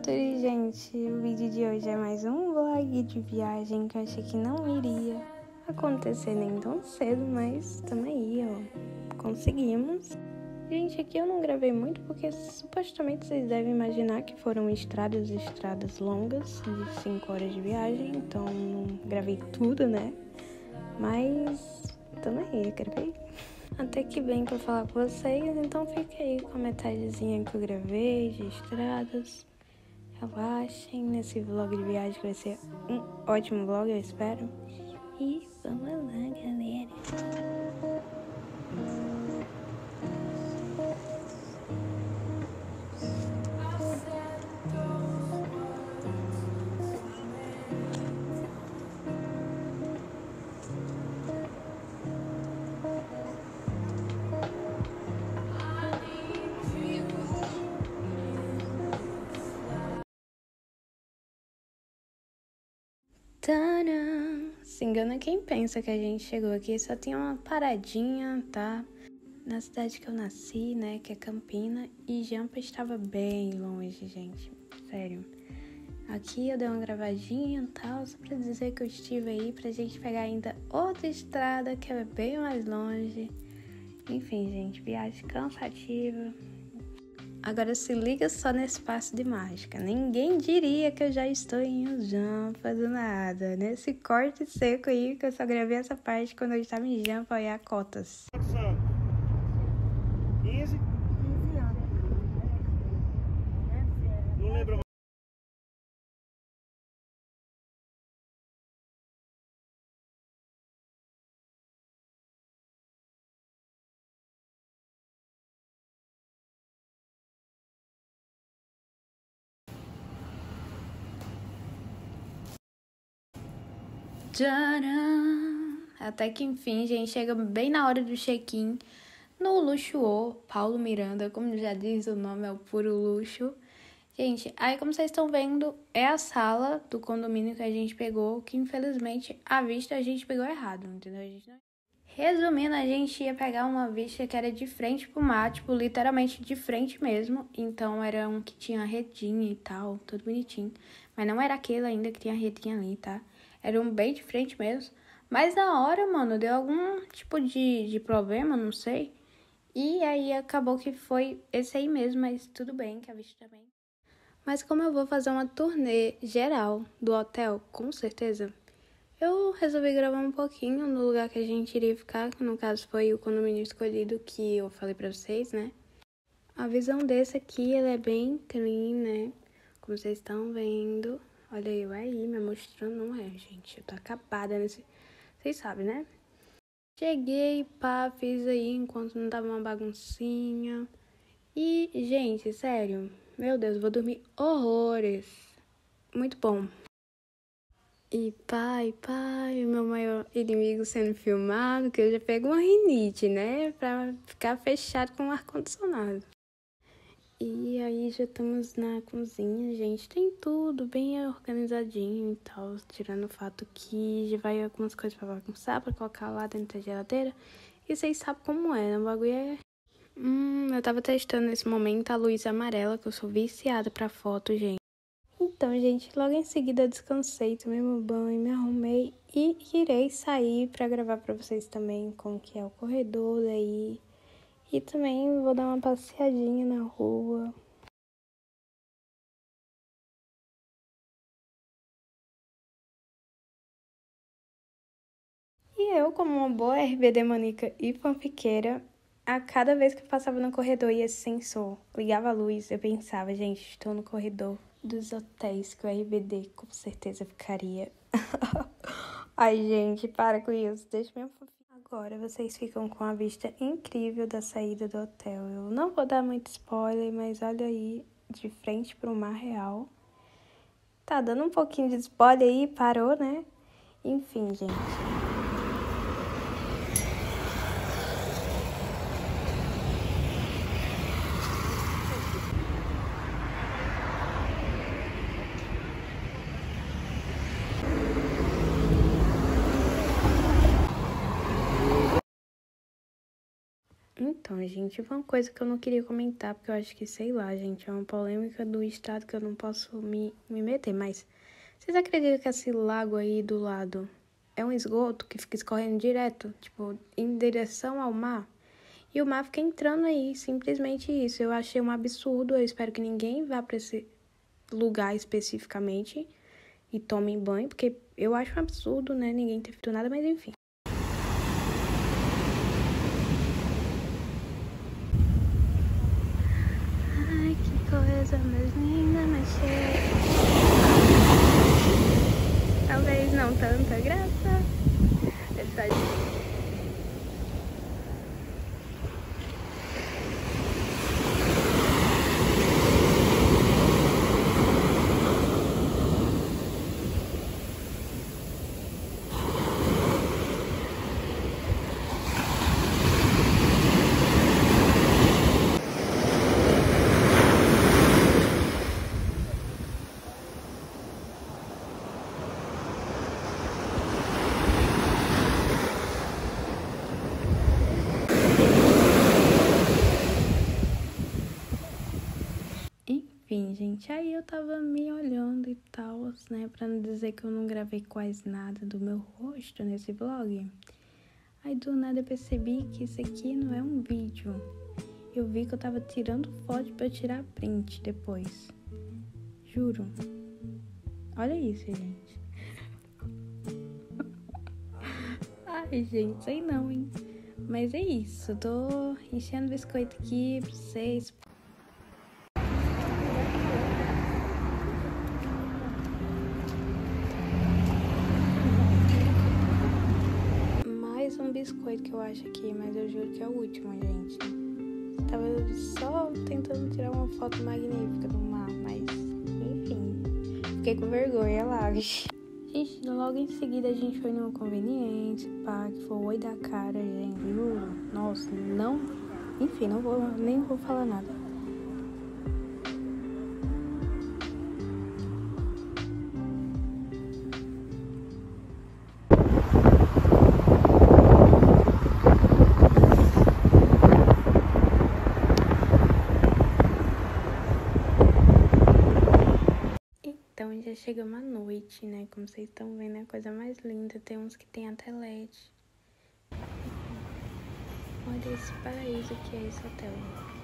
Turi, gente, o vídeo de hoje é mais um vlog de viagem que eu achei que não iria acontecer nem tão cedo, mas tamo aí, ó, conseguimos. Gente, aqui eu não gravei muito porque supostamente vocês devem imaginar que foram estradas longas, de 5 horas de viagem, então não gravei tudo, né? Mas tamo aí, gravei até que bem pra falar com vocês, então fica aí com a metadezinha que eu gravei de estradas. Relaxem nesse vlog de viagem que vai ser um ótimo vlog, eu espero. E vamos lá, galera. Tadã! Se engana quem pensa que a gente chegou aqui, só tem uma paradinha, tá? Na cidade que eu nasci, né, que é Campina, e Jampa estava bem longe, gente, sério. Aqui eu dei uma gravadinha e tal, só pra dizer que eu estive aí, pra gente pegar ainda outra estrada que é bem mais longe. Enfim, gente, viagem cansativa. Agora se liga só nesse passo de mágica. Ninguém diria que eu já estou em Jampa do nada. Nesse corte seco aí, que eu só gravei essa parte quando eu estava em Jampa e a Cotas. 15 anos. Não lembro mais. Tcharam! Até que enfim, gente, chega bem na hora do check-in no Luxuô, Paulo Miranda, como já diz o nome, é o puro luxo. Gente, aí como vocês estão vendo, é a sala do condomínio que a gente pegou, que infelizmente a vista a gente pegou errado, entendeu? Resumindo, a gente ia pegar uma vista que era de frente pro mar, tipo, literalmente de frente mesmo. Então era um que tinha redinha e tal, tudo bonitinho. Mas não era aquele ainda que tinha redinha ali, tá? Era um bem de frente mesmo. Mas na hora, mano, deu algum tipo de problema, não sei. E aí acabou que foi esse aí mesmo, mas tudo bem, que a vista também. Mas como eu vou fazer uma turnê geral do hotel, com certeza, eu resolvi gravar um pouquinho no lugar que a gente iria ficar, que no caso foi o condomínio escolhido que eu falei pra vocês, né? A visão desse aqui, ele é bem clean, né? Como vocês estão vendo. Olha eu aí me mostrando, não é, gente? Eu tô acabada nesse... Vocês sabem, né? Cheguei, pá, fiz aí enquanto não tava uma baguncinha. E, gente, sério, meu Deus, vou dormir horrores. Muito bom. E pai, o meu maior inimigo sendo filmado, que eu já pego uma rinite, né? Pra ficar fechado com o ar-condicionado. E aí já estamos na cozinha, gente. Tem tudo bem organizadinho e tal. Tirando o fato que já vai algumas coisas pra bagunçar, pra colocar lá dentro da geladeira. E vocês sabem como é, né? O bagulho é... eu tava testando nesse momento a luz amarela, que eu sou viciada pra foto, gente. Então, gente, logo em seguida eu descansei, tomei meu banho, me arrumei e irei sair pra gravar pra vocês também como que é o corredor daí. E também vou dar uma passeadinha na rua. E eu, como uma boa RBD maníaca e fanfiqueira, a cada vez que eu passava no corredor e esse sensor ligava a luz, eu pensava, gente, estou no corredor dos hotéis que o RBD com certeza ficaria. Ai, gente, para com isso, deixa minha fofinha. Agora vocês ficam com a vista incrível da saída do hotel. Eu não vou dar muito spoiler, mas olha aí, de frente pro mar real. Tá dando um pouquinho de spoiler aí, parou, né? Enfim, gente. Então, gente, uma coisa que eu não queria comentar, porque eu acho que, sei lá, gente, é uma polêmica do estado que eu não posso me meter, mas vocês acreditam que esse lago aí do lado é um esgoto que fica escorrendo direto, tipo, em direção ao mar? E o mar fica entrando aí, simplesmente isso. Eu achei um absurdo, eu espero que ninguém vá pra esse lugar especificamente e tome banho, porque eu acho um absurdo, né, ninguém ter feito nada, mas enfim. Ai, que coisa mais linda, mais cheia. Talvez não tanta graça. É só... Enfim, gente, aí eu tava me olhando e tal, né, pra não dizer que eu não gravei quase nada do meu rosto nesse vlog. Aí do nada eu percebi que isso aqui não é um vídeo. Eu vi que eu tava tirando foto pra eu tirar print depois. Juro. Olha isso, gente. Ai, gente, sei não, hein. Mas é isso, eu tô enchendo biscoito aqui pra vocês. Mais um biscoito que eu acho aqui, mas eu juro que é o último, gente. Tava só tentando tirar uma foto magnífica do mar, mas enfim, fiquei com vergonha lá. Gente, logo em seguida a gente foi numa conveniente, pá, que foi o oi da cara, gente, juro. Nossa, não, enfim, nem vou falar nada. Então já chegamos à noite, né? Como vocês estão vendo, é a coisa mais linda. Tem uns que tem até LED. Olha esse paraíso que é esse hotel.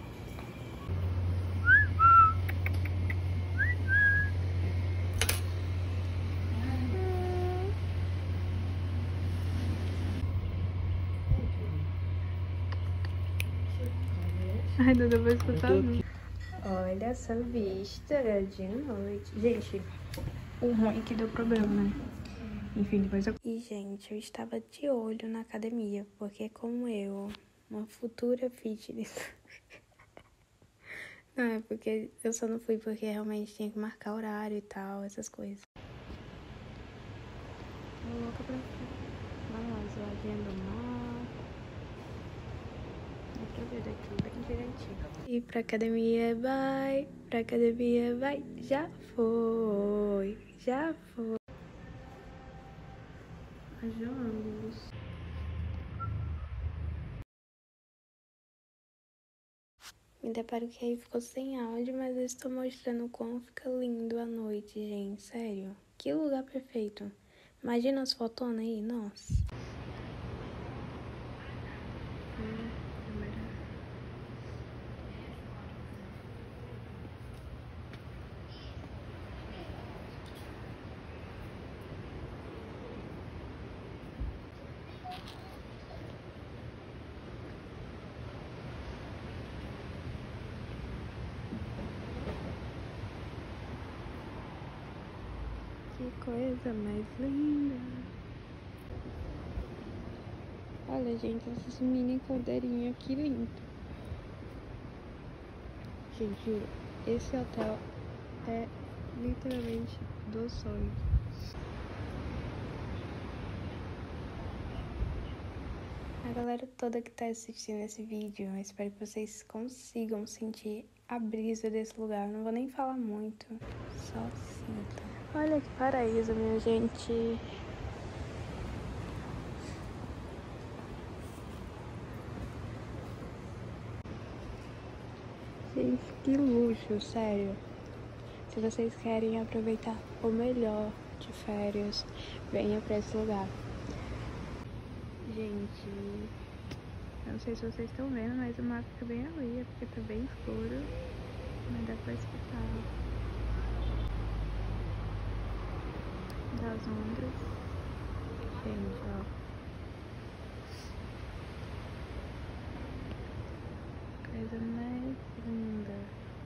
Ai, não dá pra escutar não. Olha essa vista de noite. Gente, o ruim é que deu problema, né? Enfim, depois eu... E, gente, eu estava de olho na academia, porque como eu, uma futura fitness... Não, é porque eu só não fui porque realmente tinha que marcar horário e tal, essas coisas. Tô louca pra dar uma zoadinha do mar. Dá pra ver daqui bem direitinho. E pra academia vai, já foi, já foi. Haja ângulos. Me deparo que aí ficou sem áudio, mas eu estou mostrando como fica lindo a noite, gente, sério. Que lugar perfeito. Imagina as fotonas aí, nossa. Que coisa mais linda. Olha, gente, essas mini cordeirinhas, que lindo. Gente, juro, esse hotel é literalmente do sonho. A galera toda que tá assistindo esse vídeo, eu espero que vocês consigam sentir a brisa desse lugar. Eu não vou nem falar muito, só sinta. Olha que paraíso, minha gente. Gente, que luxo, sério. Se vocês querem aproveitar o melhor de férias, venha pra esse lugar. Gente, eu não sei se vocês estão vendo, mas o mar fica bem ali, porque tá bem escuro. Mas dá pra escutar das ondas. Gente, ó. Coisa mais linda.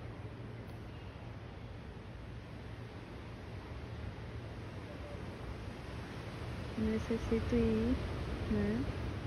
Necessito ir, né?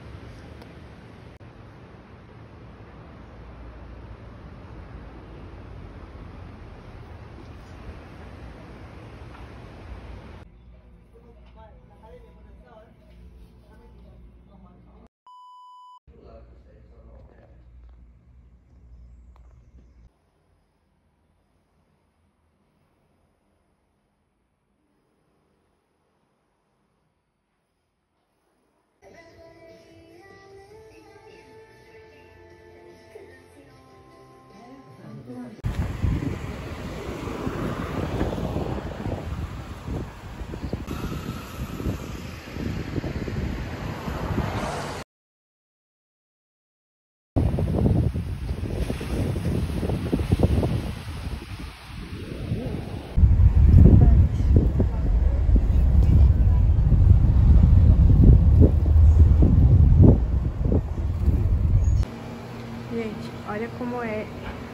Gente, olha como é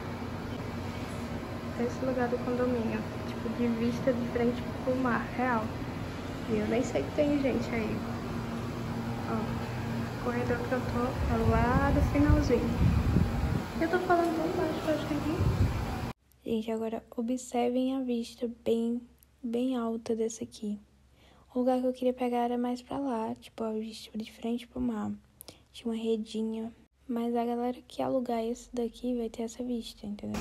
esse lugar do condomínio. Tipo, de vista de frente pro mar, real. E eu nem sei que tem gente aí. Ó, o corredor que eu tô é lá do finalzinho. Eu tô falando tão baixo, eu acho que aqui. Gente, agora observem a vista bem alta desse aqui. O lugar que eu queria pegar era mais pra lá, tipo, a vista de frente pro mar. Tinha uma redinha. Mas a galera que alugar esse daqui vai ter essa vista, entendeu?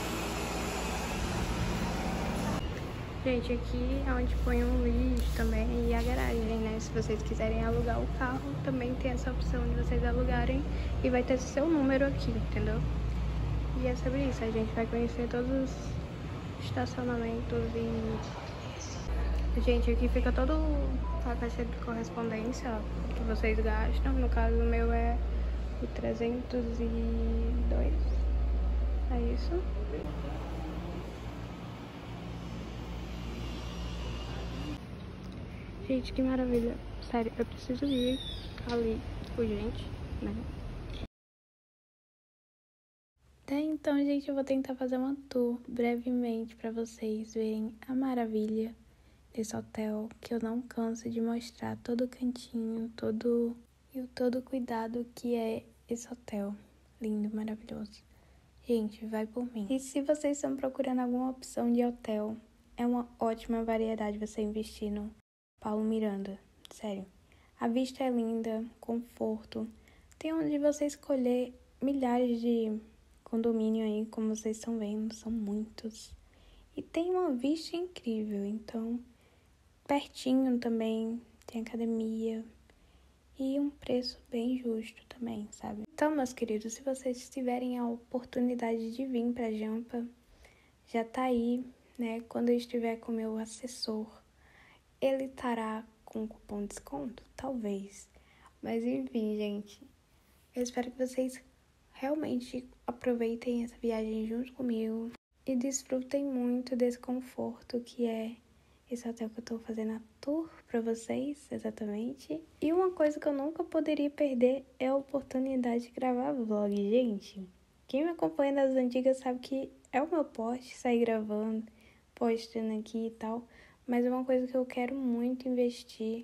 Gente, aqui é onde põe um lixo também e a garagem, né? Se vocês quiserem alugar o carro, também tem essa opção de vocês alugarem e vai ter seu número aqui, entendeu? E é sobre isso, a gente vai conhecer todos os estacionamentos e... Gente, aqui fica todo a caixa de correspondência, ó, que vocês gastam. No caso, o meu é o 302. É isso. Gente, que maravilha. Sério, eu preciso ir ali urgente, né? Então, gente, eu vou tentar fazer uma tour brevemente pra vocês verem a maravilha desse hotel, que eu não canso de mostrar todo o cantinho, todo o cuidado que é esse hotel. Lindo, maravilhoso. Gente, vai por mim. E se vocês estão procurando alguma opção de hotel, é uma ótima variedade você investir no Paulo Miranda. Sério. A vista é linda, conforto. Tem onde você escolher milhares de condomínio aí, como vocês estão vendo, são muitos. E tem uma vista incrível, então pertinho também, tem academia e um preço bem justo também, sabe? Então, meus queridos, se vocês tiverem a oportunidade de vir pra Jampa, já tá aí, né? Quando eu estiver com o meu assessor, ele estará com cupom de desconto? Talvez. Mas enfim, gente, eu espero que vocês realmente aproveitem essa viagem junto comigo e desfrutem muito desse conforto que é esse hotel que eu tô fazendo a tour pra vocês, exatamente. E uma coisa que eu nunca poderia perder é a oportunidade de gravar vlog, gente. Quem me acompanha das antigas sabe que é o meu poste, sair gravando, postando aqui e tal. Mas é uma coisa que eu quero muito investir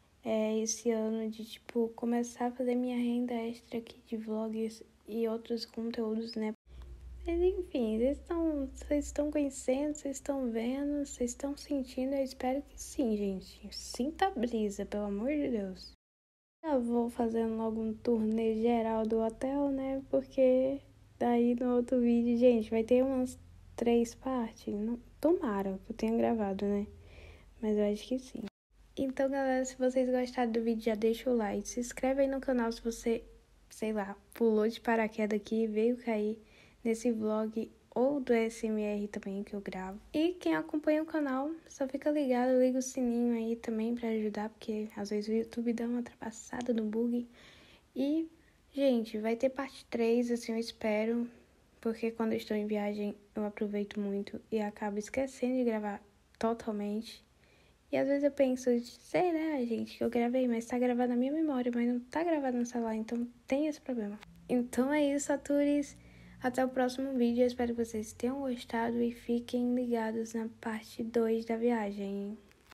esse ano, de, tipo, começar a fazer minha renda extra aqui de vlogs e outros conteúdos, né? Mas enfim, vocês estão conhecendo, vocês estão vendo, vocês estão sentindo, eu espero que sim, gente. Sinta a brisa, pelo amor de Deus. Já vou fazendo logo um turnê geral do hotel, né? Porque daí no outro vídeo, gente, vai ter umas 3 partes. Não, tomara que eu tenha gravado, né? Mas eu acho que sim. Então, galera, se vocês gostaram do vídeo, já deixa o like. Se inscreve aí no canal se você, sei lá, pulou de paraquedas aqui e veio cair. nesse vlog ou do SMR também que eu gravo. E quem acompanha o canal, só fica ligado, liga o sininho aí também pra ajudar, porque às vezes o YouTube dá uma ultrapassada no bug. E, gente, vai ter parte 3, assim, eu espero, porque quando eu estou em viagem eu aproveito muito e acabo esquecendo de gravar totalmente. E às vezes eu penso, será, gente, que eu gravei, mas tá gravado na minha memória, mas não tá gravado no celular, então tem esse problema. Então é isso, atores. Até o próximo vídeo, eu espero que vocês tenham gostado e fiquem ligados na parte 2 da viagem.